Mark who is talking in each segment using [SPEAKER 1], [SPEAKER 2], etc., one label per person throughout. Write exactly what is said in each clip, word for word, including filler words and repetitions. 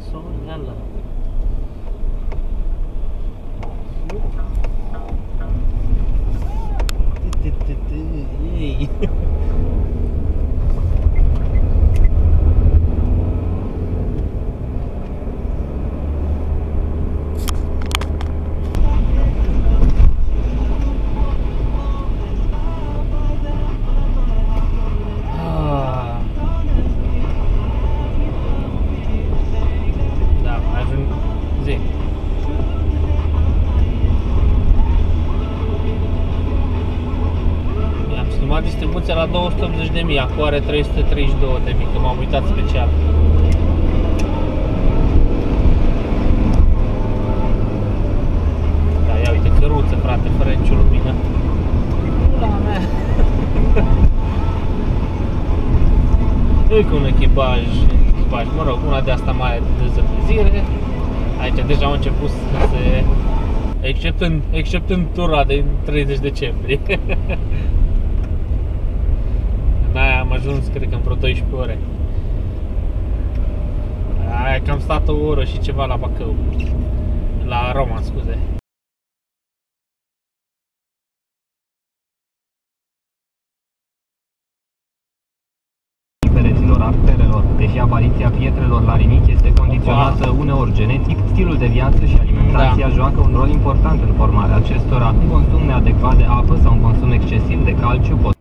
[SPEAKER 1] Soiala. Ei. Distribuția la două sute optzeci de mii, acum are trei sute treizeci și doi de mii, că m-am uitat special. Da, ia uite, căruță, frate, fără nicio lumină. Ula mea! Încă un echipaj, echipaj, mă rog, una de asta mare de zăpezire. Aici deja au început să se... Exceptând, exceptând tura de treizeci decembrie. N-aia am ajuns, cred că în vreo douăsprezece ore. Aia că am stat o oră și ceva la Bacău. La Roma, scuze.
[SPEAKER 2] Pereților arterelor. Deși apariția pietrelor la rinichi este condiționată uneori genetic, stilul de viață și alimentația da. joacă un rol important în formarea acestora. Un consum neadecvat de apă sau un consum excesiv de calciu pot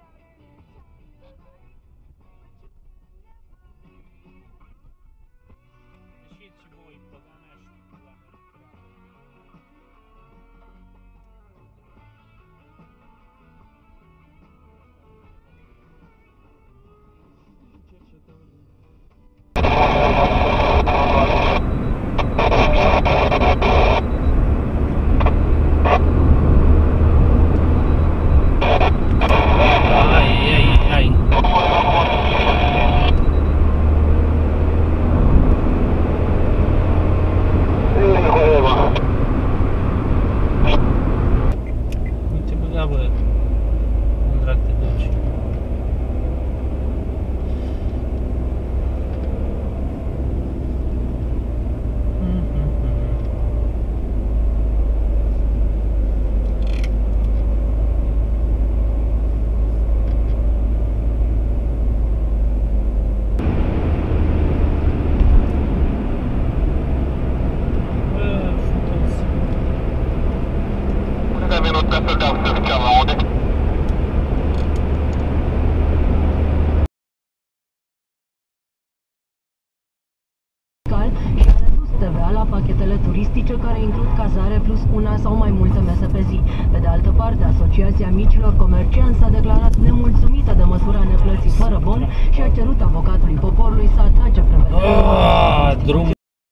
[SPEAKER 3] la pachetele turistice care includ cazare plus una sau mai multe mese pe zi. Pe de altă parte, Asociația Micilor Comercianți s-a declarat nemulțumită de măsura neplății fără bon și a cerut avocatului poporului să atace prevederea.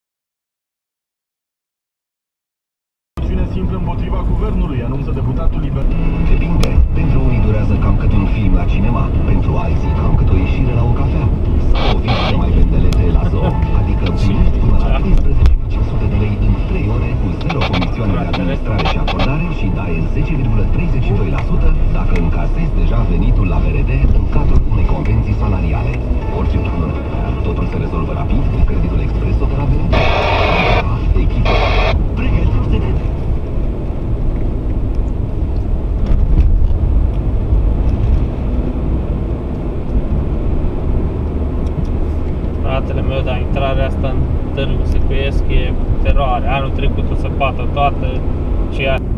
[SPEAKER 4] Simplă împotriva guvernului, anunță deputatul liber.
[SPEAKER 5] Depinde. Pentru unii durează cam cât un film la cinema, pentru alții cam cât o ieșire la o cafea. Sau o vizită mai pendelete la zoo, adică primești până la treisprezece mii cinci sute de lei în trei ore cu zero comisioane de administrare și acordare și dai zece virgulă treizeci și doi la sută dacă încasezi deja venitul la V R D în cadrul unei convenții salariale. Orice problemă. Totul se rezolvă rapid cu creditul Expresso de la V R D. Echipă. Pregătiți-te de
[SPEAKER 1] Fratele meu, dar intrarea asta în Târgu Secuiesc e teroare. Anul trecut o să bată toată și